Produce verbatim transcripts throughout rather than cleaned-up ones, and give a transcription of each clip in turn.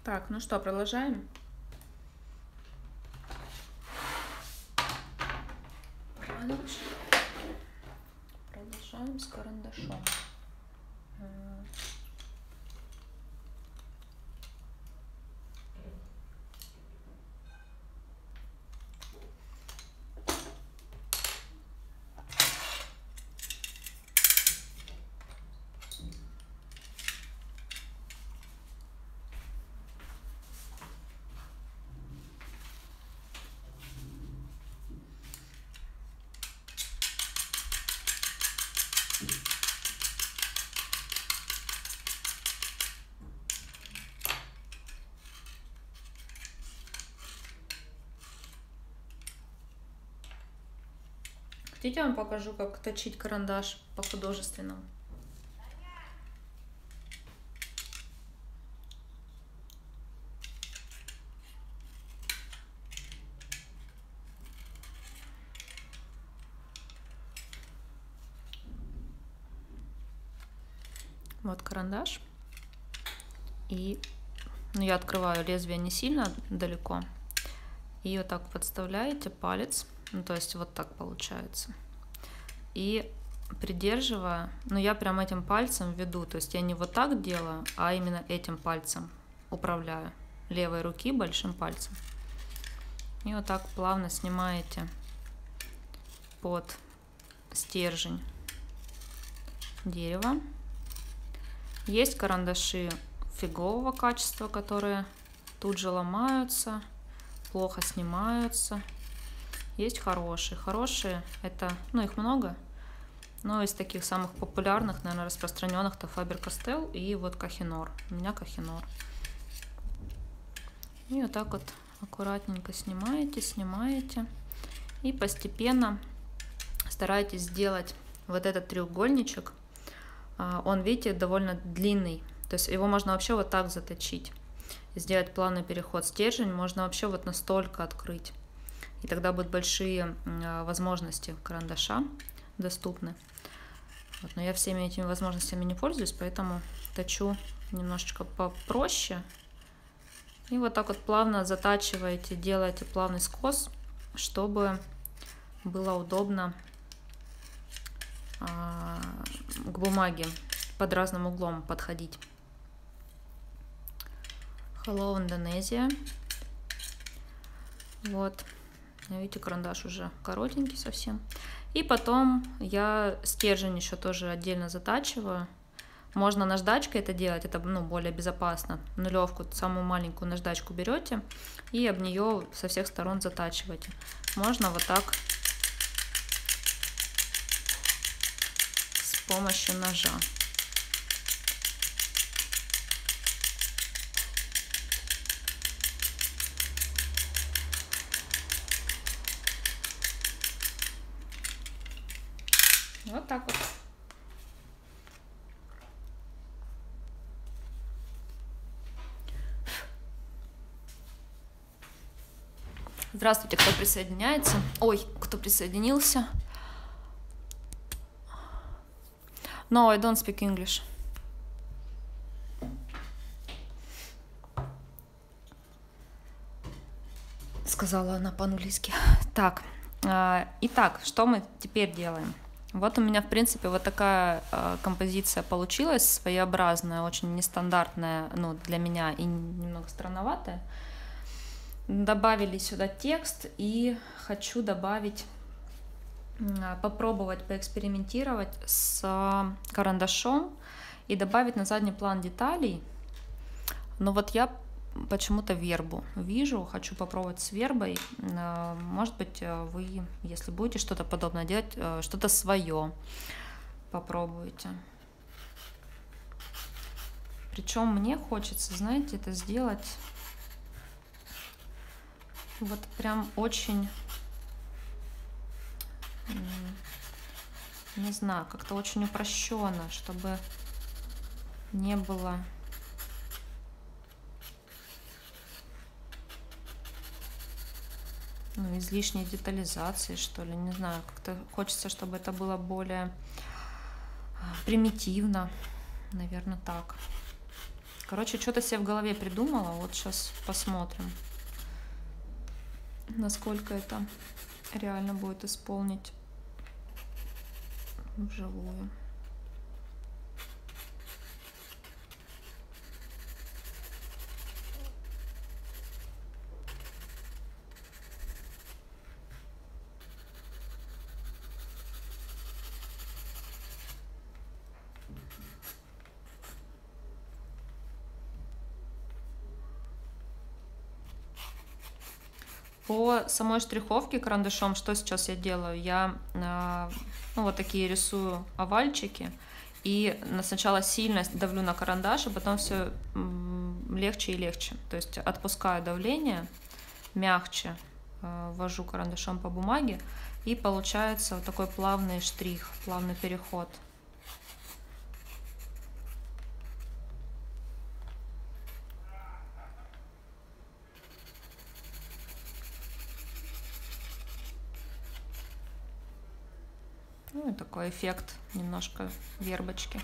Так, ну что, продолжаем? Продолжаем с карандашом. Хотите, я вам покажу, как точить карандаш по-художественному? Вот карандаш. И ну, я открываю лезвие не сильно далеко. И вот так подставляете палец. Ну, то есть вот так получается. И придерживая, ну я прям этим пальцем веду. То есть я не вот так делаю, а именно этим пальцем управляю. Левой руки большим пальцем. И вот так плавно снимаете под стержень дерева. Есть карандаши фигового качества, которые тут же ломаются, плохо снимаются. Есть хорошие. Хорошие это, ну их много, но из таких самых популярных, наверное, распространенных это Faber-Castell и вот Kohinoor. У меня Kohinoor. И вот так вот аккуратненько снимаете, снимаете. И постепенно старайтесь сделать вот этот треугольничек. Он, видите, довольно длинный. То есть его можно вообще вот так заточить. Сделать плавный переход. Стержень можно вообще вот настолько открыть. И тогда будут большие возможности карандаша доступны. Вот, но я всеми этими возможностями не пользуюсь, поэтому точу немножечко попроще. И вот так вот плавно затачиваете, делаете плавный скос, чтобы было удобно а, к бумаге под разным углом подходить. Hello, Индонезия. Вот. Видите, карандаш уже коротенький совсем. И потом я стержень еще тоже отдельно затачиваю. Можно наждачкой это делать, это ну, более безопасно. Нулевку, самую маленькую наждачку берете и об нее со всех сторон затачиваете. Можно вот так с помощью ножа. Вот так вот. Здравствуйте, кто присоединяется. Ой, кто присоединился. No, I don't speak English. Сказала она по-английски. Так, итак, что мы теперь делаем? Вот у меня, в принципе, вот такая э, композиция получилась, своеобразная, очень нестандартная, ну, для меня и немного странноватая. Добавили сюда текст и хочу добавить, э, попробовать поэкспериментировать с э, карандашом и добавить на задний план деталей. Но вот я почему-то вербу вижу, хочу попробовать с вербой. Может быть, вы, если будете что-то подобное делать, что-то свое попробуйте. Причем мне хочется, знаете, это сделать вот прям очень, не знаю, как-то очень упрощенно, чтобы не было ну, излишней детализации, что ли, не знаю, как-то хочется, чтобы это было более примитивно, наверное, так. Короче, что-то себе в голове придумала. Вот сейчас посмотрим, насколько это реально будет исполнить вживую. По самой штриховке карандашом, что сейчас я делаю? Я э, ну, вот такие рисую овальчики. И сначала сильно давлю на карандаш, а потом все легче и легче. То есть отпускаю давление, мягче э, ввожу карандашом по бумаге. И получается вот такой плавный штрих, плавный переход. Ну и такой эффект немножко вербочки.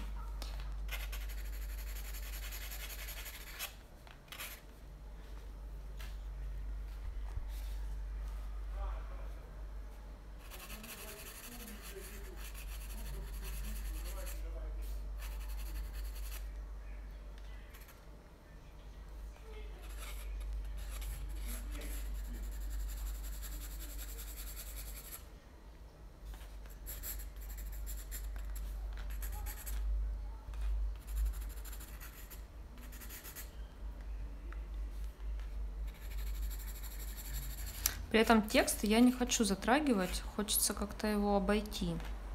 При этом текст я не хочу затрагивать, хочется как-то его обойти.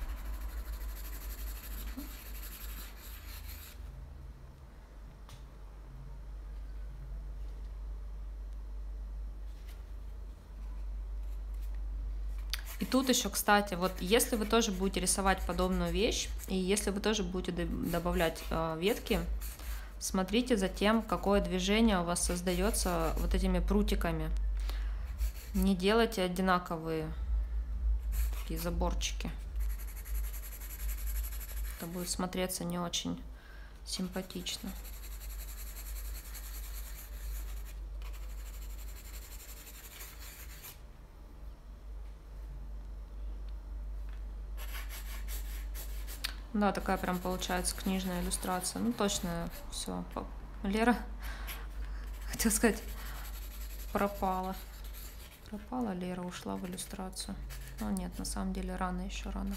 И тут еще, кстати, вот если вы тоже будете рисовать подобную вещь, и если вы тоже будете добавлять э, ветки, смотрите за тем, какое движение у вас создается вот этими прутиками. Не делайте одинаковые такие заборчики. Это будет смотреться не очень симпатично. Да, такая прям получается книжная иллюстрация. Ну точно, все. Лера, хотела сказать, пропала. Пропала Лера, ушла в иллюстрацию. Но нет, на самом деле рано, еще рано.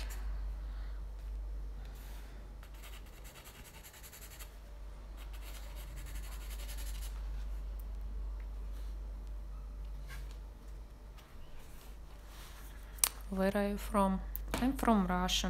Where are you from? I'm from Russia.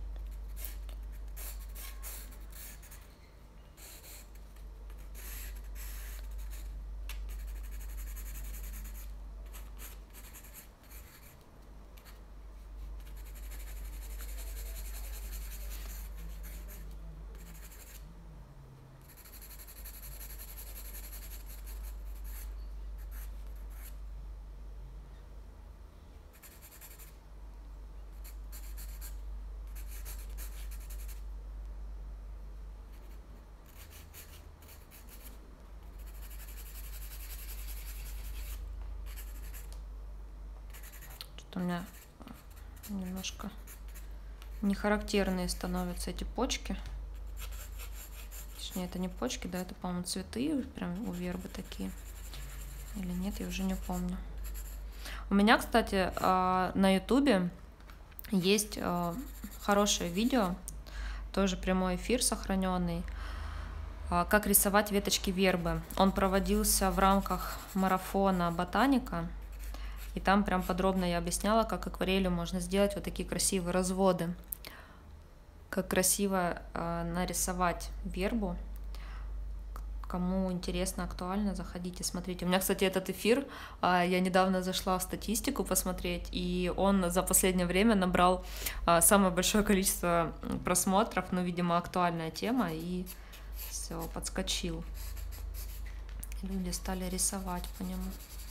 У меня немножко нехарактерные становятся эти почки. Точнее, это не почки, да, это, по-моему, цветы прям у вербы такие. Или нет, я уже не помню. У меня, кстати, на ютубе есть хорошее видео, тоже прямой эфир сохраненный, как рисовать веточки вербы. Он проводился в рамках марафона ботаника. И там прям подробно я объясняла, как акварелью можно сделать вот такие красивые разводы. Как красиво э, нарисовать вербу. Кому интересно, актуально, заходите, смотрите. У меня, кстати, этот эфир, э, я недавно зашла в статистику посмотреть, и он за последнее время набрал э, самое большое количество просмотров, ну, видимо, актуальная тема, и все, подскочил. Люди стали рисовать по нему.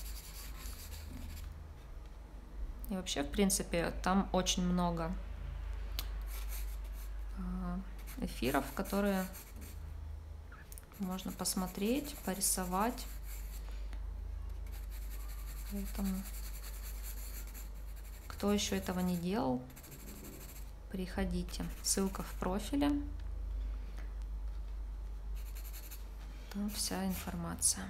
И вообще, в принципе, там очень много эфиров, которые можно посмотреть, порисовать. Поэтому, кто еще этого не делал, приходите. Ссылка в профиле. Там вся информация.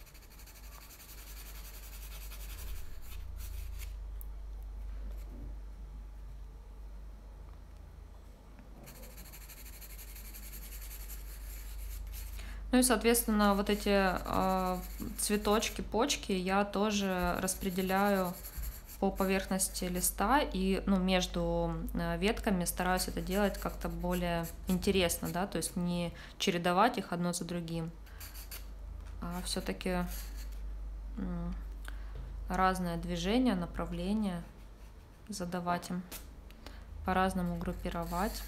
Ну и, соответственно, вот эти э, цветочки, почки я тоже распределяю по поверхности листа и, ну, между э, ветками стараюсь это делать как-то более интересно, да, то есть не чередовать их одно за другим, а все-таки э, разное движение, направление задавать им, по-разному группировать.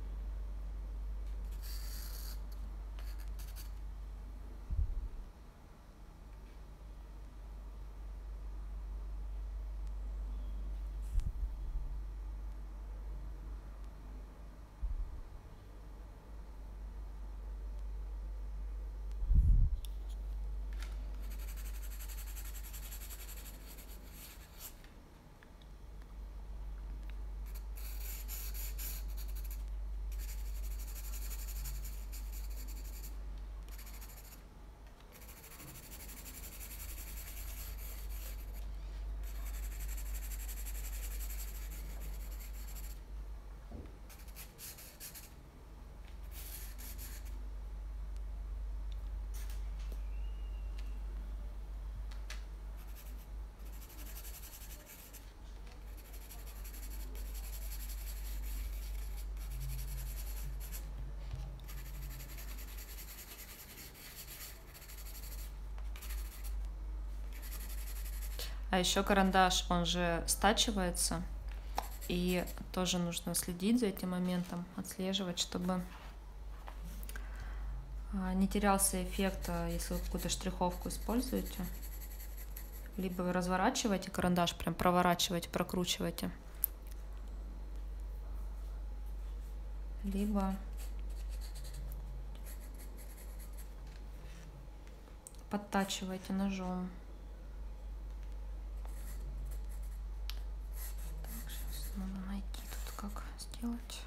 А еще карандаш, он же стачивается, и тоже нужно следить за этим моментом, отслеживать, чтобы не терялся эффект, если вы какую-то штриховку используете. Либо вы разворачиваете карандаш, прям проворачиваете, прокручиваете, либо подтачиваете ножом. Так, сейчас надо найти тут, как сделать.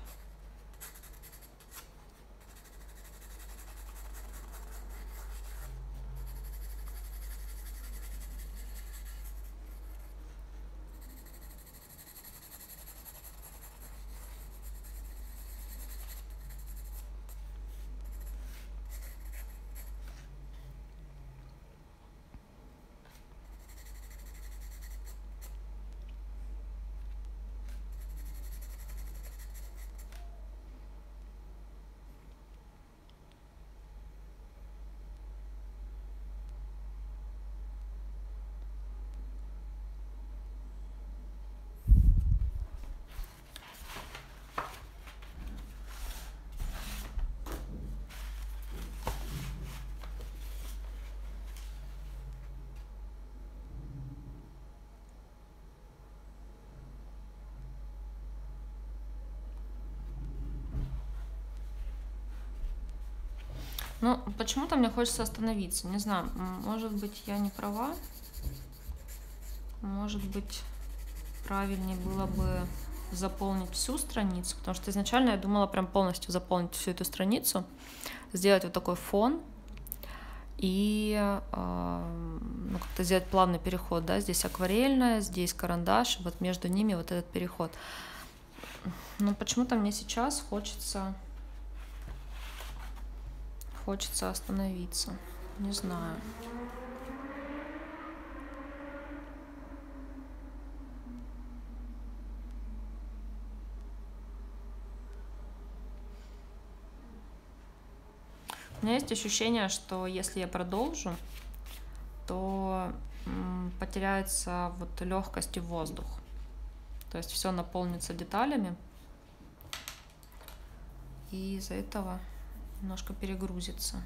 Ну, почему-то мне хочется остановиться. Не знаю, может быть, я не права. Может быть, правильнее было бы заполнить всю страницу, потому что изначально я думала прям полностью заполнить всю эту страницу, сделать вот такой фон и э, ну, как-то сделать плавный переход, да, здесь акварельная, здесь карандаш, вот между ними вот этот переход. Но почему-то мне сейчас хочется... Хочется остановиться. Не знаю. У меня есть ощущение, что если я продолжу, то м, потеряется вот легкость и воздух. То есть все наполнится деталями. И из-за этого немножко перегрузится.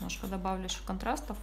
Немножко добавлю еще контрастов.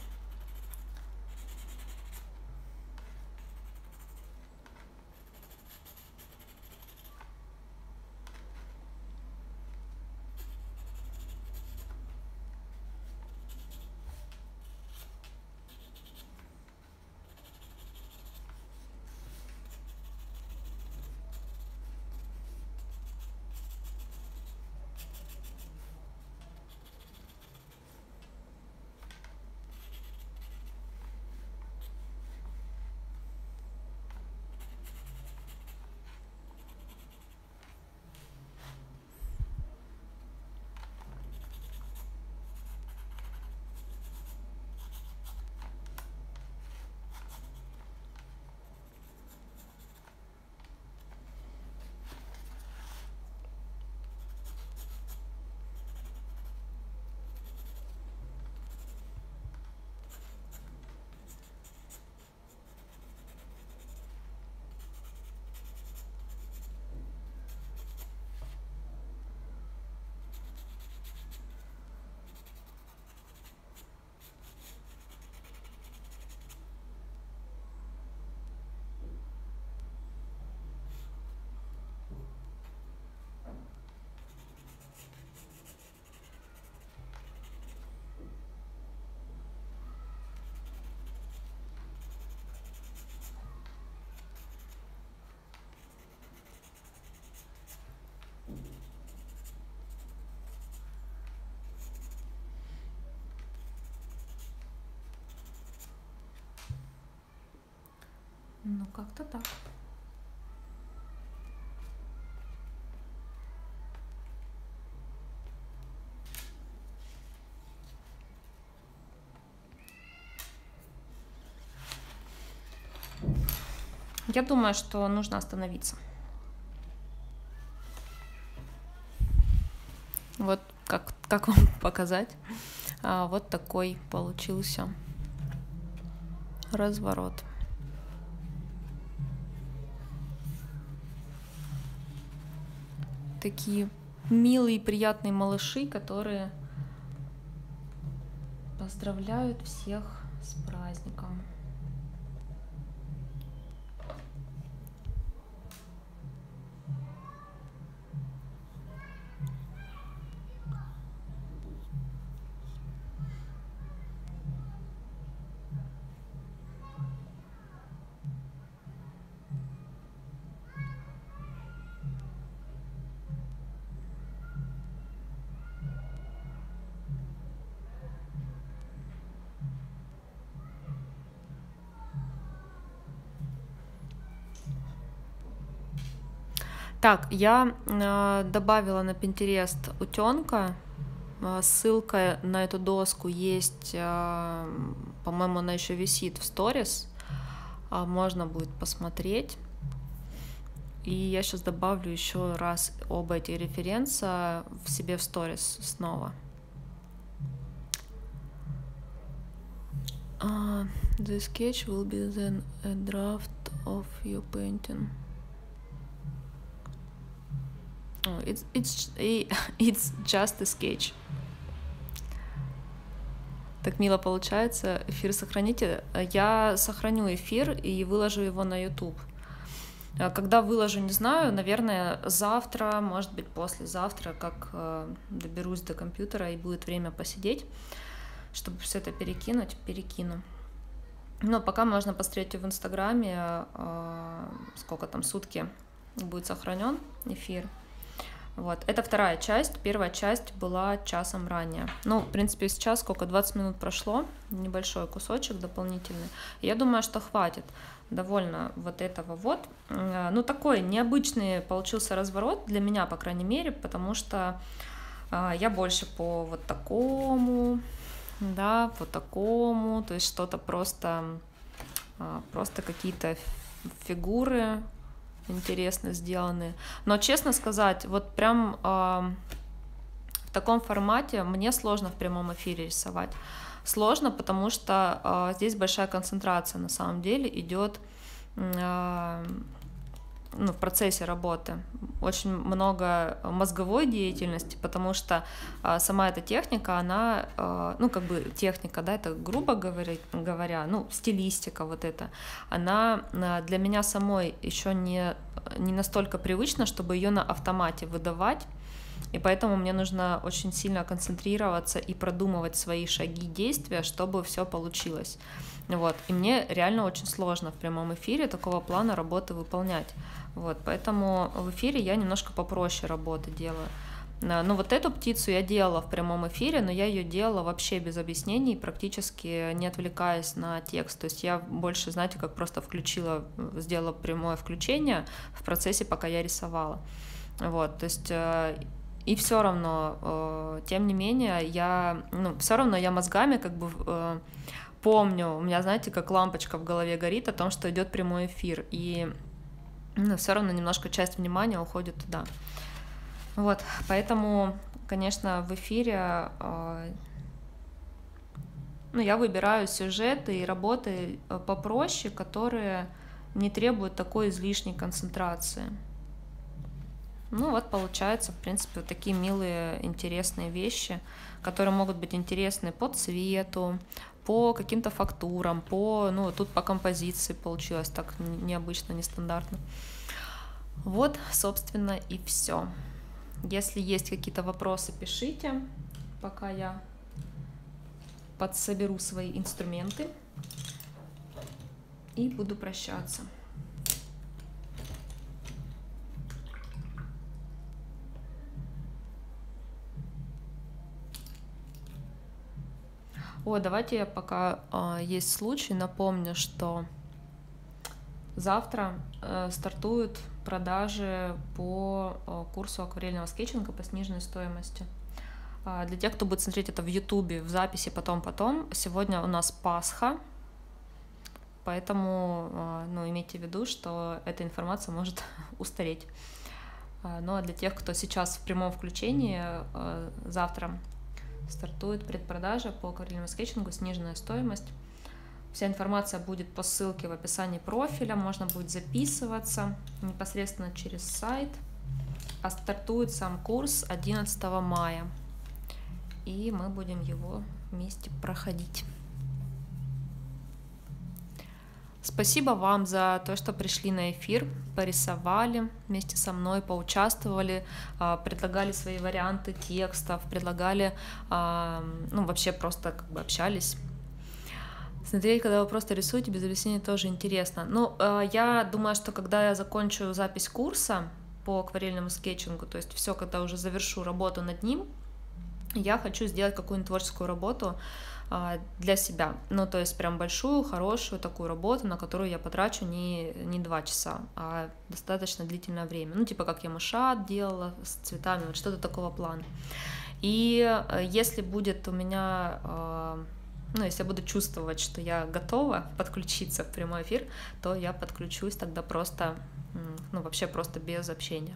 Ну, как-то так. Я думаю, что нужно остановиться. Вот как, как вам показать? А, вот такой получился разворот. Такие милые, приятные малыши, которые поздравляют всех с праздником. Так, я э, добавила на Pinterest утенка. Э, ссылка на эту доску есть, э, по-моему, она еще висит в сторис. Э, можно будет посмотреть. И я сейчас добавлю еще раз оба эти референса в себе в сторис снова. Uh, the sketch will be then a draft of your painting. Oh, it's it's it's just a sketch. Так мило получается. Эфир сохраните. Я сохраню эфир и выложу его на YouTube. Когда выложу, не знаю, наверное, завтра, может быть, послезавтра, как доберусь до компьютера и будет время посидеть, чтобы все это перекинуть, перекину. Но пока можно посмотреть в Инстаграме, сколько там, сутки будет сохранен эфир. Вот, это вторая часть. Первая часть была часом ранее. Ну, в принципе, сейчас сколько, двадцать минут прошло, небольшой кусочек дополнительный. Я думаю, что хватит довольно вот этого вот. Ну, такой необычный получился разворот для меня, по крайней мере, потому что я больше по вот такому, да, по такому, то есть что-то просто, просто какие-то фигуры интересно сделаны. Но, честно сказать, вот прям э, в таком формате мне сложно в прямом эфире рисовать. Сложно, потому что э, здесь большая концентрация на самом деле идет э, ну, в процессе работы. Очень много мозговой деятельности, потому что а, сама эта техника, она, а, ну, как бы техника, да, это грубо говоря, говоря, ну, стилистика вот эта, она а, для меня самой еще не, не настолько привычна, чтобы ее на автомате выдавать, и поэтому мне нужно очень сильно концентрироваться и продумывать свои шаги, действия, чтобы все получилось. Вот. И мне реально очень сложно в прямом эфире такого плана работы выполнять. Вот. Поэтому в эфире я немножко попроще работы делаю. Ну вот эту птицу я делала в прямом эфире, но я ее делала вообще без объяснений, практически не отвлекаясь на текст. То есть я больше, знаете, как просто включила, сделала прямое включение в процессе, пока я рисовала. Вот. То есть и все равно, тем не менее, я, ну, все равно я мозгами как бы помню, у меня, знаете, как лампочка в голове горит о том, что идет прямой эфир, и ну, все равно немножко часть внимания уходит туда. Вот, поэтому, конечно, в эфире э, ну, я выбираю сюжеты и работы попроще, которые не требуют такой излишней концентрации. Ну вот, получается, в принципе, вот такие милые, интересные вещи, которые могут быть интересны по цвету, по каким-то фактурам, по, ну, тут по композиции получилось так необычно, нестандартно. Вот, собственно, и все. Если есть какие-то вопросы, пишите, пока я подсоберу свои инструменты и буду прощаться. О, давайте я, пока э, есть случай, напомню, что завтра э, стартуют продажи по э, курсу акварельного скетчинга по сниженной стоимости. Э, для тех, кто будет смотреть это в Ютубе, в записи потом-потом, сегодня у нас Пасха, поэтому э, ну, имейте в виду, что эта информация может устареть. Э, ну а для тех, кто сейчас в прямом включении, э, завтра стартует предпродажа по акварельному скетчингу, сниженная стоимость. Вся информация будет по ссылке в описании профиля, можно будет записываться непосредственно через сайт. А стартует сам курс одиннадцатого мая, и мы будем его вместе проходить. Спасибо вам за то, что пришли на эфир, порисовали вместе со мной, поучаствовали, предлагали свои варианты текстов, предлагали, ну, вообще просто как бы общались. Смотреть, когда вы просто рисуете без объяснений, тоже интересно. Ну, я думаю, что когда я закончу запись курса по акварельному скетчингу, то есть все, когда уже завершу работу над ним, я хочу сделать какую-нибудь творческую работу для себя. Ну, то есть прям большую, хорошую такую работу, на которую я потрачу не, не два часа, а достаточно длительное время. Ну, типа как я мышат делала с цветами, вот что-то такого плана. И если будет у меня, ну, если я буду чувствовать, что я готова подключиться в прямой эфир, то я подключусь тогда просто, ну, вообще просто без общения.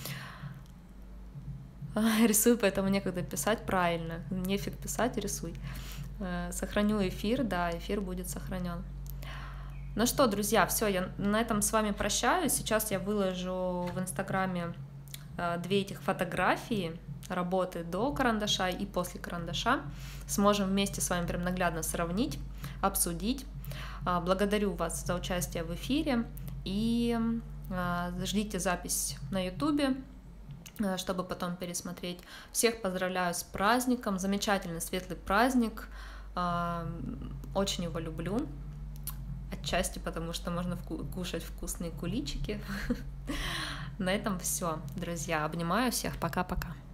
Рисую, поэтому некогда писать правильно. Нефиг писать, рисуй. Сохраню эфир, да, эфир будет сохранен. Ну что, друзья, все, я на этом с вами прощаюсь. Сейчас я выложу в Инстаграме две этих фотографии работы до карандаша и после карандаша. Сможем вместе с вами прям наглядно сравнить, обсудить. Благодарю вас за участие в эфире и ждите запись на ютубе, чтобы потом пересмотреть. Всех поздравляю с праздником, замечательный светлый праздник, очень его люблю, отчасти потому, что можно кушать вкусные куличики. На этом все, друзья, обнимаю всех, пока-пока.